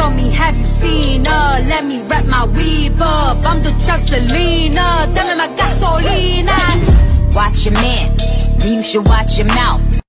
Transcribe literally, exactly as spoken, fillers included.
on me, have you seen her? Let me wrap my weave up. I'm the trap Selena, dame my gasolina. Watch your man, then you should watch your mouth.